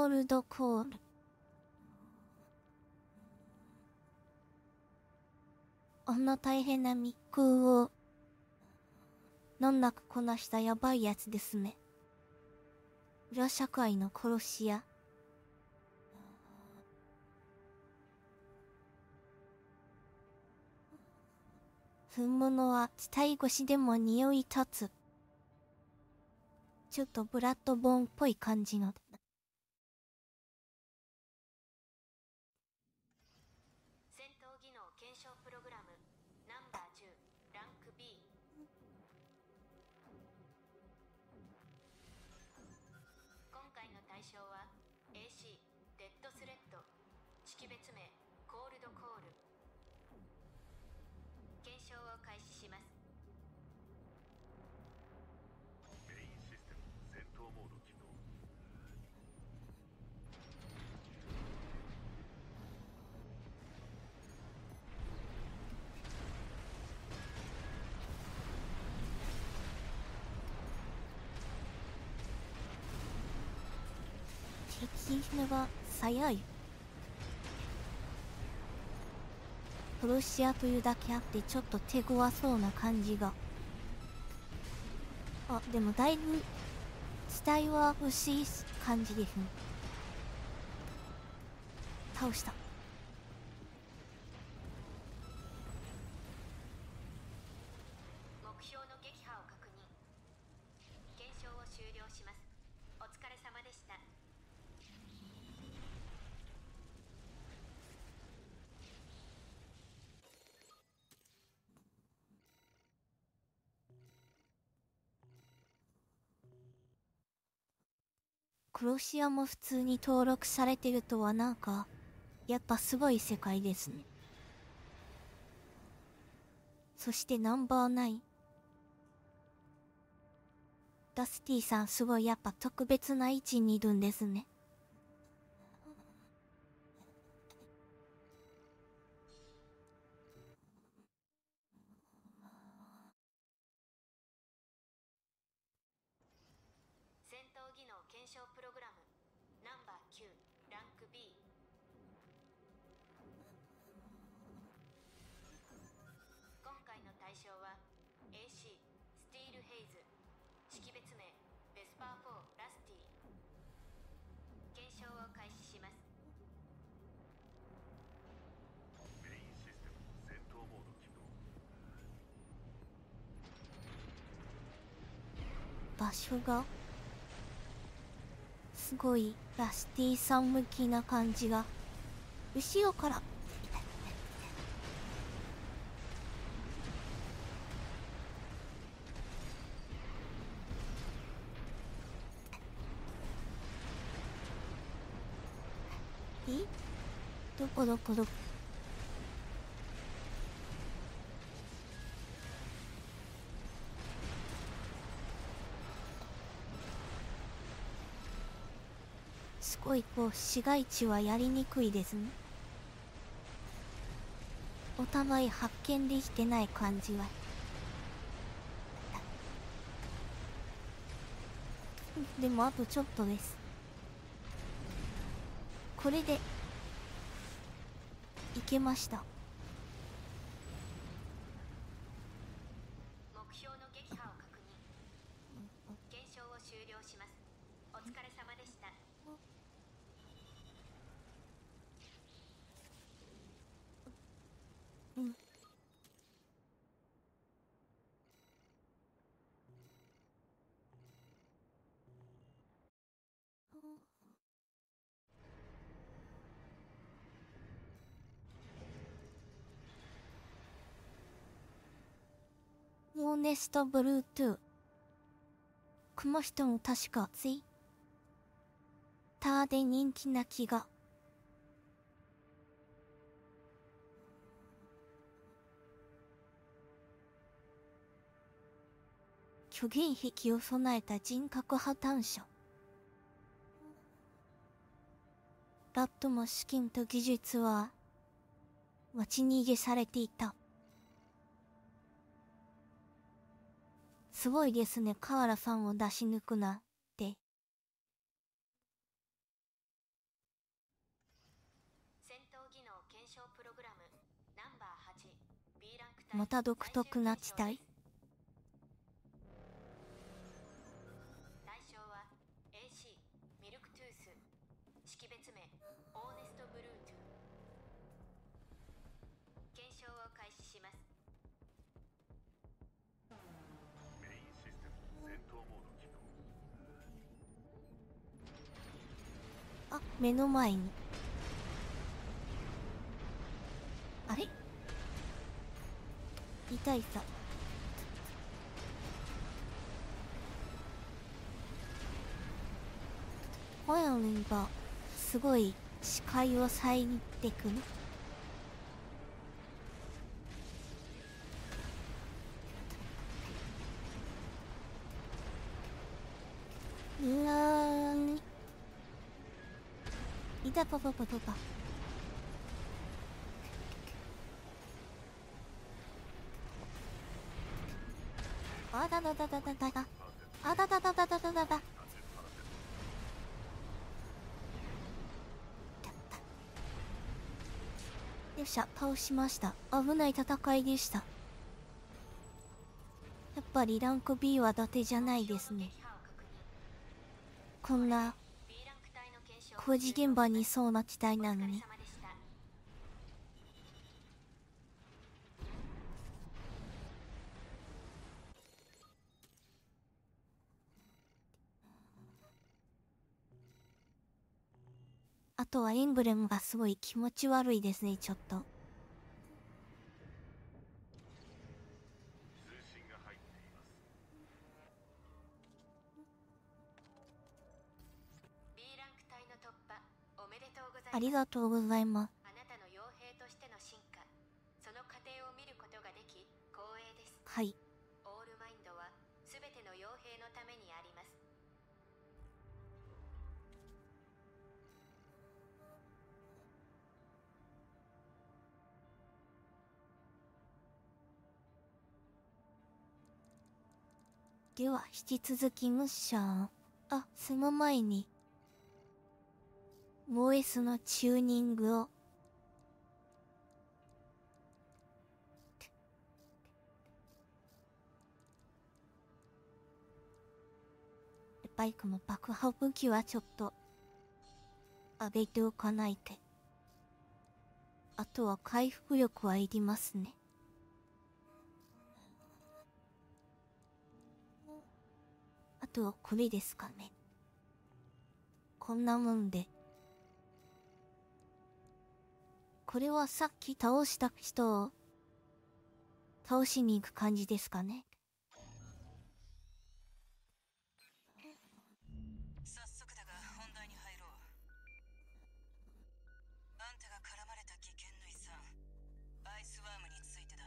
ールドコール。あんな大変な密空を難なくこなしたヤバいやつですね。裏社会の殺し屋。本物は使い越しでも匂い立つ。ちょっとブラッドボーンっぽい感じの。 戦闘技能検証プログラムナンバー10ランク B。 今回の対象は AC デッドスレッド、識別名コールドコール。検証を開始します。 メインシステム戦闘モード起動。 敵が早い。殺し屋というだけあってちょっと手強そうな感じが。あ、でもだいぶ死体は薄い感じですね。倒した。 目標の撃破を確認。検証を終了します。お疲れ様でした。 殺し屋も普通に登録されてるとはなんかやっぱすごい世界ですね。そしてナンバー9。ダスティさんすごいやっぱ特別な位置にいるんですね。 戦闘技能検証プログラムナンバー9ランク B。 今回の対象は AC スティールヘイズ、識別名ベスパー4ラスティ。検証を開始します。 メインシステム戦闘モード起動。 場所がすごいラスティさん向きな感じが。後ろからどこどこどこ。すごいこう市街地はやりにくいですね。お互い発見できてない感じは。でもあとちょっとです。これでいけました。 目標の撃破を確認。検証を終了します。お疲れ様でした。 うん。オーネストブルートゥー。この人も確かツイッターで人気な気が。虚言癖を備えた人格破綻者。ラットも資金と技術は持ち逃げされていた。すごいですね、河原さんを出し抜くなって。 証プログラムナンバー8 B ランクまた独特な地帯。 対象は AC ミルクトゥース、識別名オーネストブルートゥ。検証を開始します。 メインシステム戦闘モード起動。 あ、目の前に。あれ、痛いさ。ホヤルンがすごい視界を遮ってくる。うわー、いたパパパパパ。あだだだだだだだ。あだだだだだだだだ。よっしゃ、倒しました。危ない戦いでした。やっぱりランク B は伊達じゃないですね。こんな工事現場にいそうな地帯なのに。あとはエンブレムがすごい気持ち悪いですね、ちょっと。 通信が入っています。 B ランク帯の突破おめでとうございます。 ありがとうございます。 あなたの傭兵としての進化、その過程を見ることができ光栄です。 はい。 オールマインドはすべての傭兵のためにあります。 では引き続きムッシャー。あ、その前に OS のチューニングを。バイクの爆破武器はちょっと上げておかないと。あとは回復力はいりますね。あとはこれですかね。こんなもんで。これはさっき倒した人を倒しに行く感じですかね。 早速だが本題に入ろう。あんたが絡まれた危険の遺産アイスワームについてだ。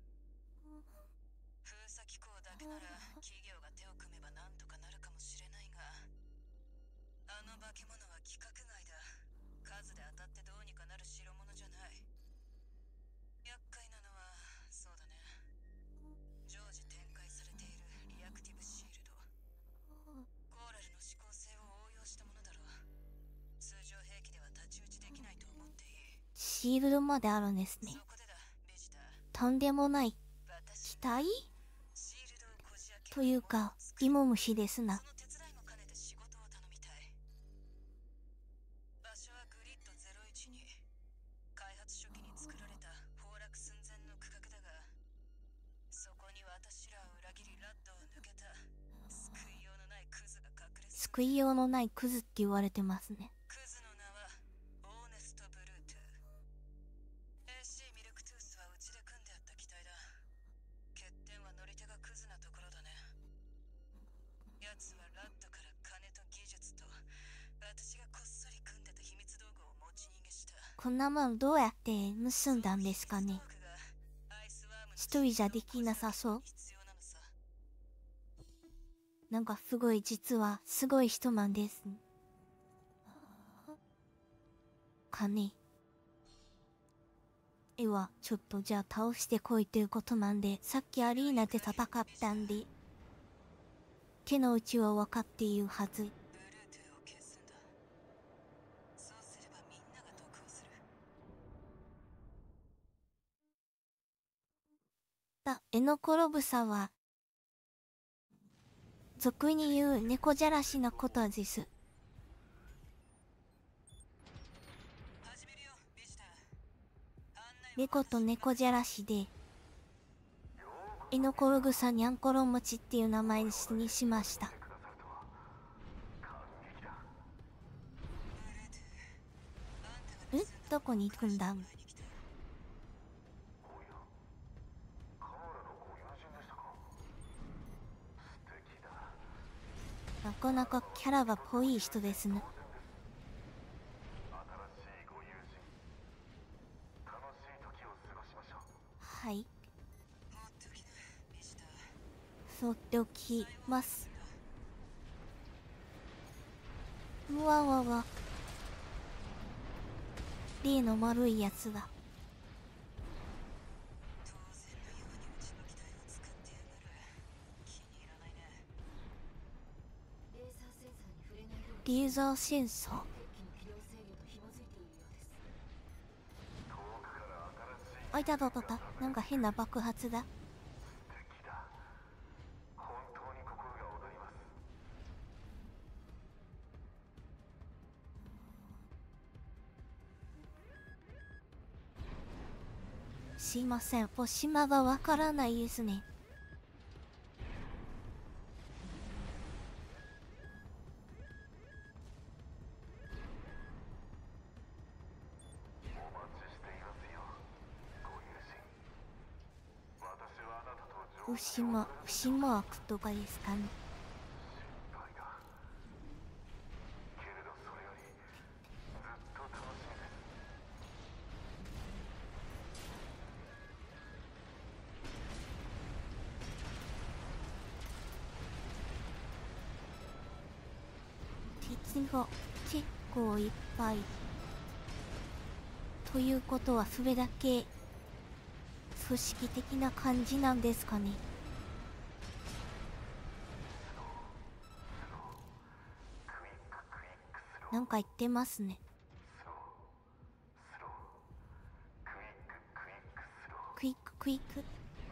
封鎖機構だけなら企業が手を組めばなんとかなるかもしれないが、あの化け物は規格外だ。数で当たってどうにかなる代物じゃない。厄介なのはそうだね、常時展開されているリアクティブシールド。コーラルの思考性を応用したものだろう。通常兵器では太刀打ちできないと思っていい。 シールドまであるんですね。 そこでだベジター、 とんでもない機私体シールドをこじ開けるというか芋虫ですな。 その手伝いも兼ねて仕事を頼みたい。場所はグリッド012。開発初期に作られた崩落寸前の区画だが、そこに私らを裏切りラッドを抜けた救いようのないクズが隠れす救いようのないクズって言われてますね。 クズの名はオーネストブルートゥ。 AC ミルクトゥースはうちで組んであった機体だ。欠点は乗り手がクズなところだね。奴はラッドから金と技術と私がこっそり組んでた秘密道具を持ち逃げした。 こんなもんどうやって盗んだんですかね。一人じゃできなさそう。なんかすごい実はすごい人なんです。金。絵はちょっとじゃあ倒してこいということなんで、さっきアリーナで戦ったんで手の内は分かっているはず。 ブルートゥを消すんだ。そうすればみんなが得をする。 エノコロブサは俗に言う猫じゃらしのことです。 始めるよビジター。案内を猫と猫じゃらしでエノコログサニャンコロモチっていう名前にしました。どこに行くんだ。なかなかキャラが濃い人ですね。はい、そうっておきます。うわわわ、例の丸いやつだ。 当然のようにうちの機体を使ってやがる。気に入らないね。 レーザーセンサー。あいたたたた、なんか変な爆発だ。すいません、お島がわからないですね。牛クとかですかね。鉄が結構いっぱい。ということはそれだけ組織的な感じなんですかね。なんか言ってますね。クイッククイック。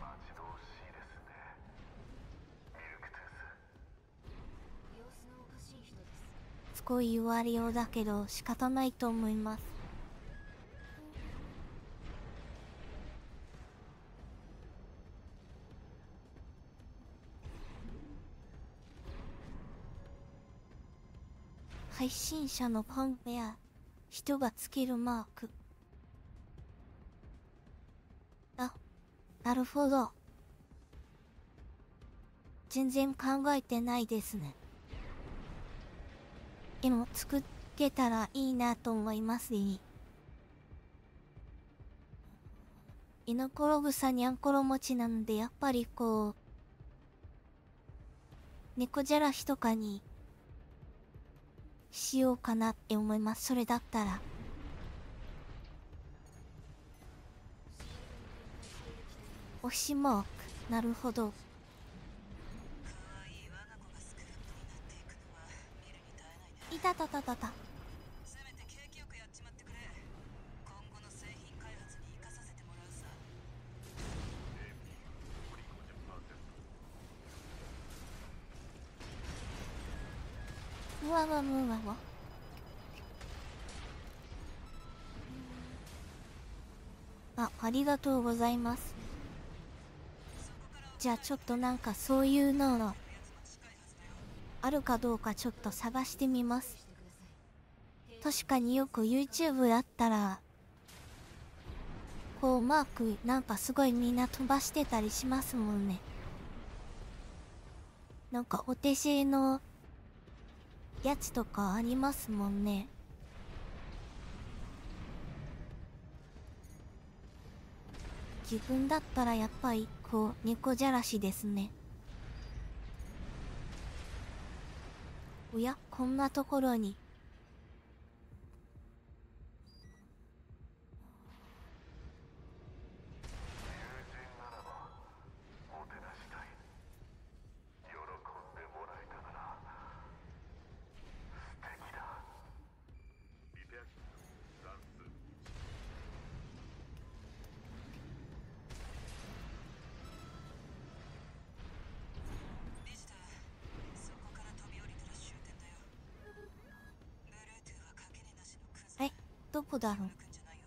すごい言われようだけど仕方ないと思います。配信者のファンや人がつけるマーク。あ、なるほど。全然考えてないですね。でも作けたらいいなと思いますね。イノコログサニャンコロモチなのでやっぱりこう猫じゃらしとかにしようかなって思います。それだったら。推しマーク、なるほど。いたたたたた。 せめて景気よくやっちまってくれ。今後の製品開発に生かさせてもらうさ。 うわわうわわ。ありがとうございます。じゃあちょっとなんかそういうのあるかどうかちょっと探してみます。確かによく YouTube だったらこうマークなんかすごいみんな飛ばしてたりしますもんね。なんかお手製のやつとかありますもんね。自分だったらやっぱりこう猫じゃらしですね。おや、こんなところに。 こだろう。 くんじゃないよ。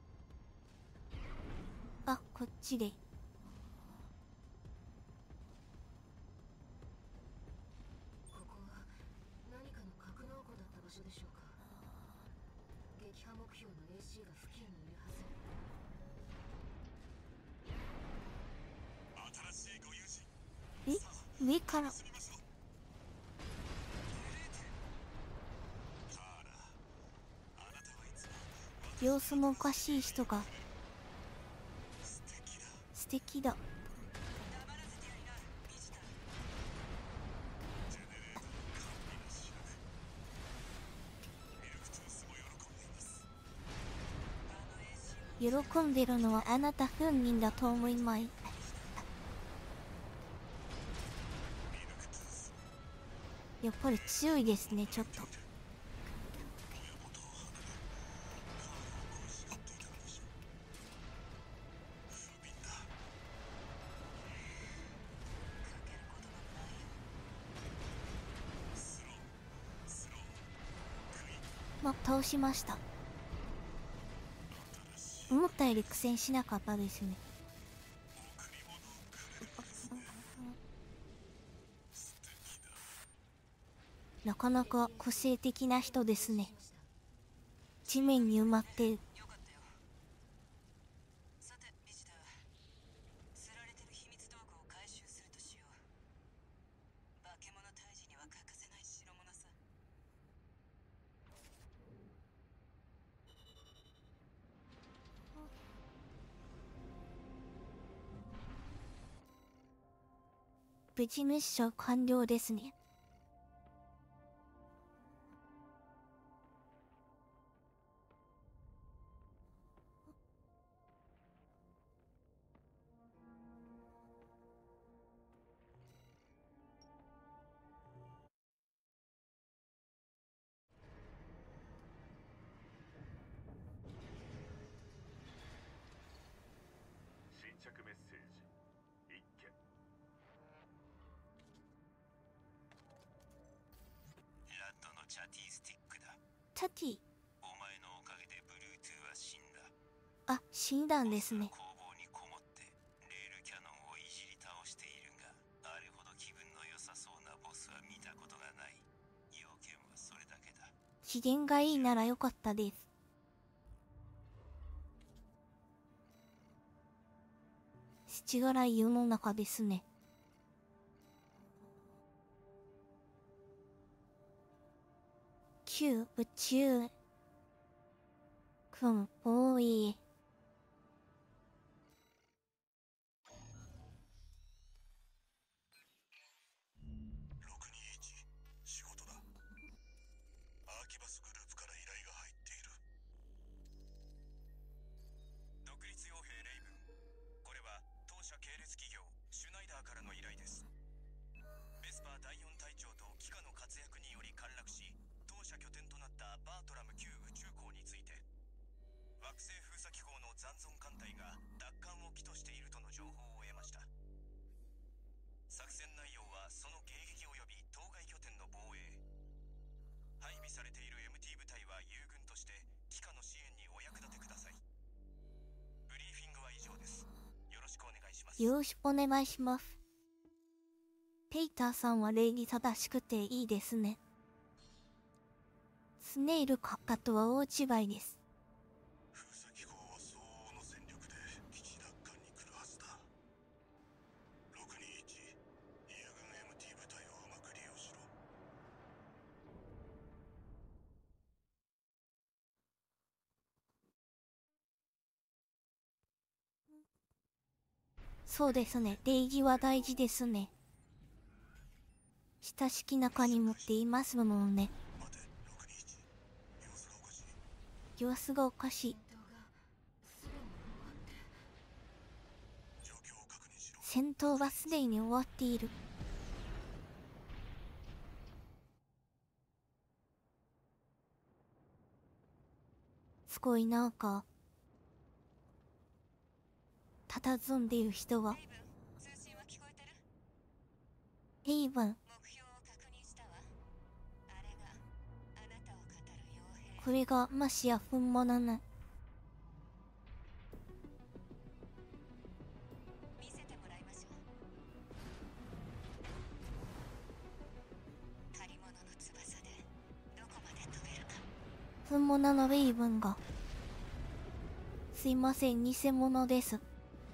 あ、こっちで。 ここは何かの格納庫だった場所でしょうか。撃破目標の AC が付近にいるはず。 新しいご友人。 え、上から。 進みましょう。カーラ、あなたはいつも様子もおかしい人が。 素敵だ。 素敵だ。 黙らせてやりな、ビジター。 ジェネレーターの完備な調べ。ミルクトゥースも喜んでいます。 あの AC を喜んでるのはあなた本人だと思いまい。 ミルクトゥース、 やっぱり強いですね、ちょっと。 親元を離れ、カーラを恋しがっていたのでしょう。不憫だ。 かけることなくないよ。 スロー、スロー、クイック。 ま、倒しました。 新しい思ったより苦戦しなかったですね。 贈り物をくれるんですね。素敵だ。 なかなか個性的な人ですね。 しました。 地面に埋まってる。 よかったよ。さて、ビジター。釣られてる秘密道具を回収するとしよう。化け物退治には欠かせない代物さ。 無事ミッション完了ですね。 新着メッセージ一件。 ラッドのチャティスティックだ。 チャティ。 お前のおかげでブルートゥーは死んだ。 あ、死んだんですね。 工房にこもってレールキャノンをいじり倒しているが、あれほど気分の良さそうなボスは見たことがない。要件はそれだけだ。 機嫌がいいならよかったです。七辛い世の中ですね。旧宇宙くん多い。 621、仕事だ。アーキバスグループから依頼が入っている。 独立傭兵レイブン。これは当社系列企業シュナイダーからの依頼です。ベスパー第4隊長と機下の活躍により陥落し、当社拠点となったバートラム旧宇宙港について、惑星封鎖機構の残存艦隊が奪還を企図しているとの情報を得ました。作戦内容はその迎撃及び当該拠点の防衛。配備されている MT 部隊は友軍として機下の支援にお役立てください。ブリーフィングは以上です。よろしくお願いします。 よろしくお願いします。ペイターさんは礼儀正しくていいですね。スネイル閣下とは大違いです。 封鎖機構は相応の戦力で基地奪還に来るはずだ。621、友軍 MT 部隊をうまく利用しろ。 そうですね。礼儀は大事ですね。親しき中にもって言いますもんね。 待て、621。様子がおかしい。 様子がおかしい。 戦闘がすでに終わって。 戦闘はすでに終わっている。すごいなんか、佇んでいる人は、 レイブン、通信は聞こえてる？ ヘイブン、 目標を確認したわ。あれがあなたを語る傭兵。 これがもしや本物の。 見せてもらいましょう。借り物の翼でどこまで飛べるか。 本物のレイブンが。すいません、偽物です。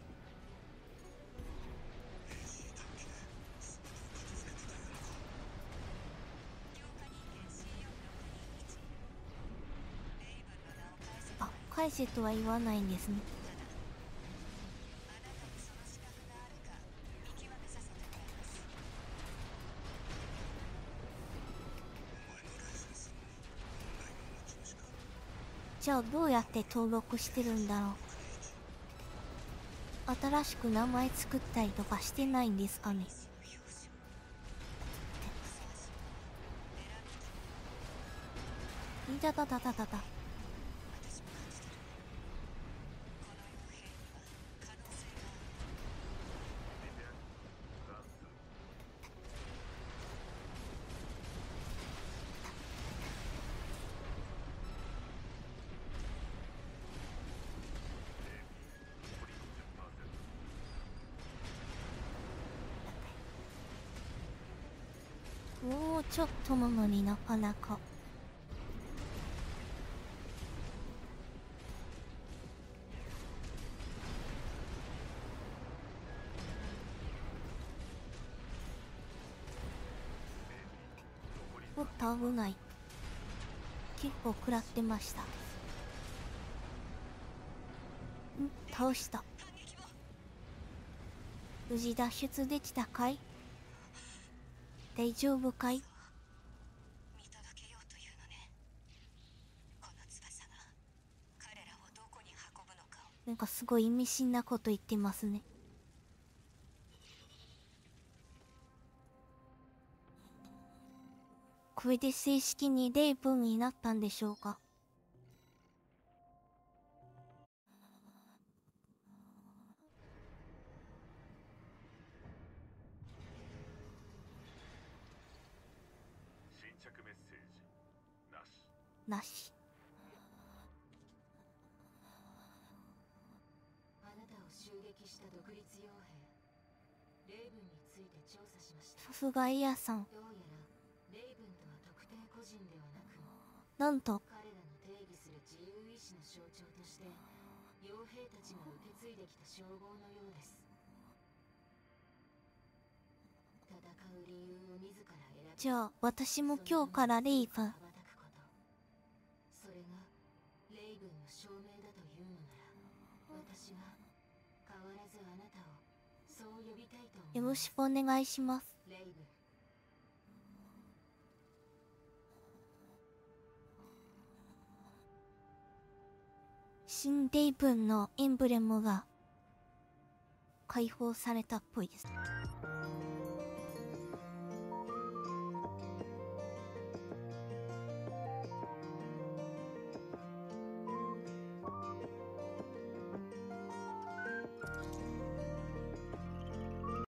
あ、返せとは言わないんですね。 あなたにその資格があるか見極めさせてもらいます。 じゃあどうやって登録してるんだろう。新しく名前作ったりとかしてないんですかね。いたたたたたた。もうちょっとなのになかなか。おっと危ない。結構食らってました。倒した。無事脱出できたかい？大丈夫かい？ 見届けようというのね。この翼が彼らをどこに運ぶのかを。 なんかすごい意味深なこと言ってますね。これで正式にレイブンになったんでしょうか。 新着メッセージなし。 なし。 あなたを襲撃した独立傭兵レイブンについて調査しました。 さすがエアさん。 どうやらレイブンとは特定個人ではなく、 なんと彼らの定義する自由意志の象徴として傭兵たちが受け継いできた称号のようです。戦う理由を自ら選び、 じゃあ私も今日からレイブン。 羽ばたくこと、それがレイブンの証明だというのなら、私は変わらずあなたをそう呼びたいと思います。 よろしくお願いします。 レイブン。 新レイブンのエンブレムが解放されたっぽいです。